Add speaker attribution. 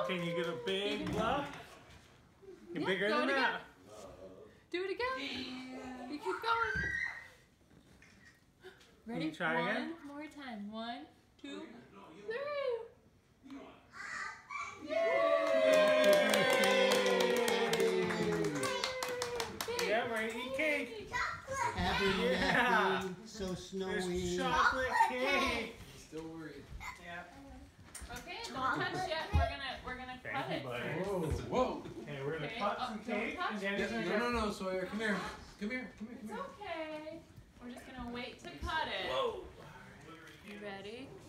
Speaker 1: Can you get a big blow? You're bigger
Speaker 2: go
Speaker 1: than
Speaker 2: it
Speaker 1: that.
Speaker 2: Do it again. You keep going. Ready?
Speaker 1: Can you try again?
Speaker 2: One more time. 1, 2, 3.
Speaker 1: Yeah, ready to eat cake.
Speaker 3: Happy, so snowy.
Speaker 1: There's chocolate cake.
Speaker 4: Still worried.
Speaker 1: Yeah.
Speaker 2: Okay, don't touch yet. We're gonna cut
Speaker 1: Thank
Speaker 2: it.
Speaker 1: you, buddy.
Speaker 4: Whoa, whoa.
Speaker 1: Okay, we're gonna
Speaker 2: Okay,
Speaker 1: cut
Speaker 2: oh,
Speaker 1: some
Speaker 2: don't
Speaker 1: cake
Speaker 2: touch.
Speaker 1: and then
Speaker 2: It's
Speaker 4: No, Sawyer, come here. Come here.
Speaker 2: It's okay. We're just gonna wait to cut it.
Speaker 1: Whoa.
Speaker 2: You ready?